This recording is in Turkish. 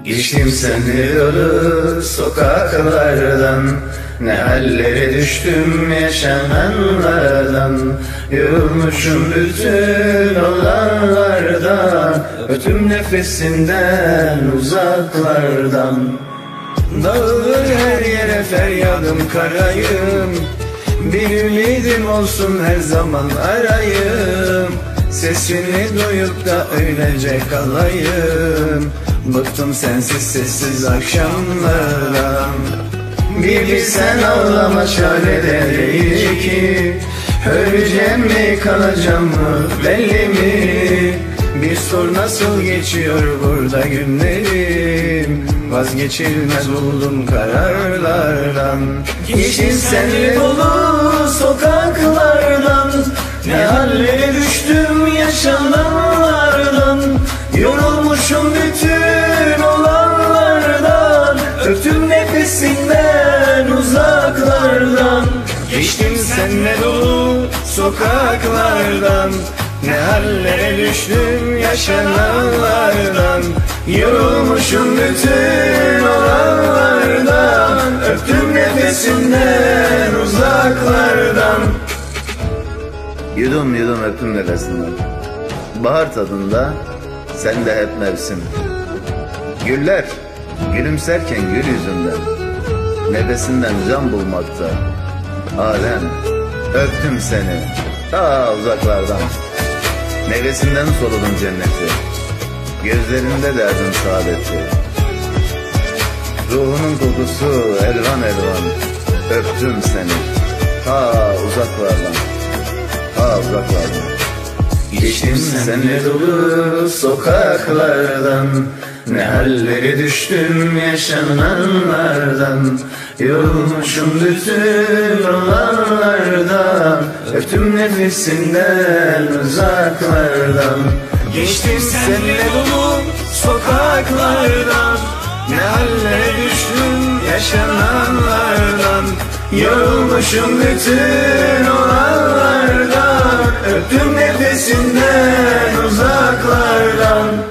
Geçtim seni yolu sokaklardan, ne hallere düştüm yaşananlardan. Yorulmuşum bütün olanlardan, ötüm nefesinden uzaklardan. Dağılır her yere feryadım karayım, bir ümidim olsun her zaman arayım. Sesini duyup da öylece kalayım. Bıktım sensiz sessiz akşamlardan. Bir bilsen ağlama çarede değil ki, öleceğim mi kalacağım mı belli mi? Bir sor nasıl geçiyor burada günlerim, vazgeçilmez buldum kararlardan. Geçtim senle dolu sokaklardan, ne hallere düştüm yaşananlardan. Yorulmuşum bütün olanlardan, öptüm nefesinden uzaklardan. Geçtim seninle dolu sokaklardan, ne hallere düştüm yaşananlardan. Yorulmuşum bütün olanlardan, öptüm nefesinden uzaklardan. Yudum yudum öptüm nefesinden. Bahar tadında, sen de hep mevsim. Güller gülümserken gül yüzünden, nefesinden can bulmakta alem. Öptüm seni ta uzaklardan, nefesinden soludum cenneti, gözlerinde derdim saadeti. Ruhunun kokusu elvan elvan, öptüm seni ta uzaklardan, ta uzaklardan. Geçtim seninle dolu sokaklardan, ne hallere düştüm yaşananlardan. Yorulmuşum bütün olanlardan, öptüm nefesinden uzaklardan. Geçtim seninle dolu sokaklardan, ne hallere düştüm yaşananlardan. Yorulmuşum bütün olanlardan, öptüm nefesinden uzaklardan.